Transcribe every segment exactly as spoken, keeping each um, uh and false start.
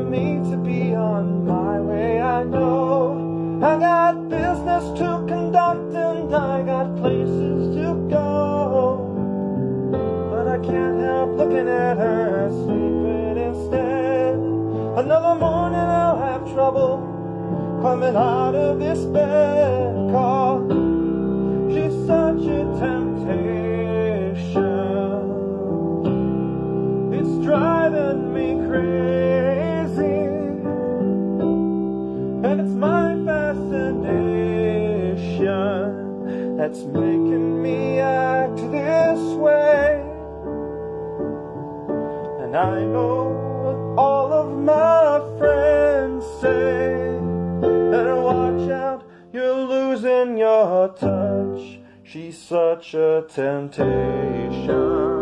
me to be on my way. I know I got business to conduct and I got places to go, but I can't help looking at her sleeping instead. Another morning I'll have trouble coming out of this bed, 'cause she's such a temptation. It's driving me crazy, and it's my fascination that's making me act this way. And I know what all of my friends say, better watch out, you're losing your touch. She's such a temptation.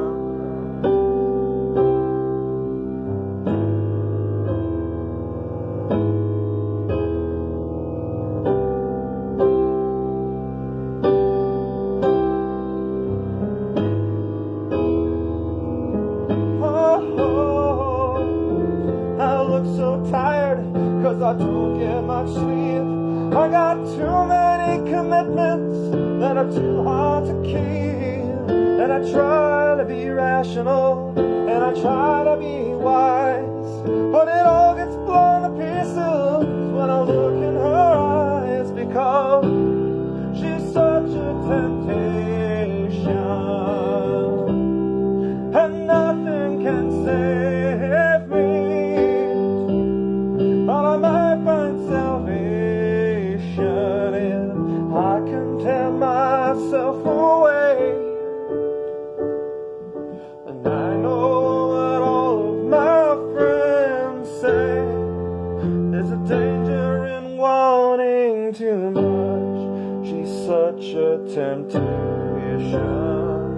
So tired, 'cause I don't get much sleep. I got too many commitments that are too hard to keep. And I try to be rational, and I try to be wise, but it all gets blown to pieces when I look in her eyes, because she's such a temptation, and nothing can save me. But I might find salvation if I can tear myself away. And I know that all of my friends say there's a danger in wanting too much. She's such a temptation.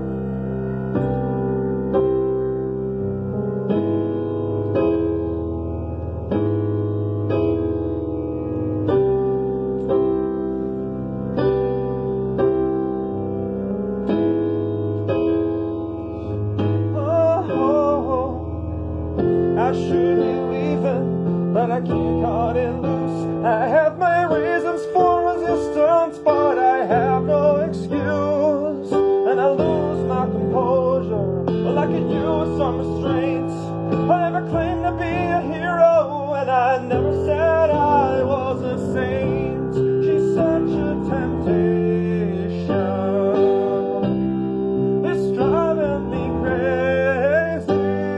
I should be leaving, but I can't cut it loose. I have my reasons for resistance, but I have no excuse. And I lose my composure, well, I could use some restraint. I never claimed to be a hero, and I never said I was a saint. She's such a temptation, it's driving me crazy.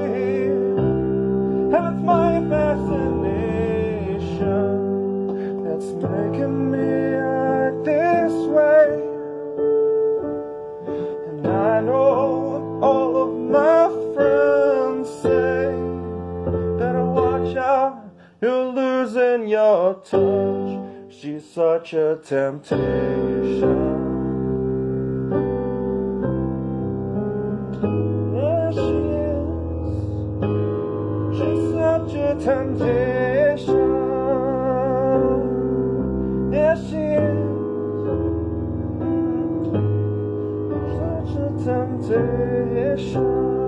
And it's my fascination that's making me act this way. And I know what all of my friends say, better watch out, you're losing your touch. She's such a temptation. Yeah, she is. She's such a temptation. Yes, she is. Such a temptation.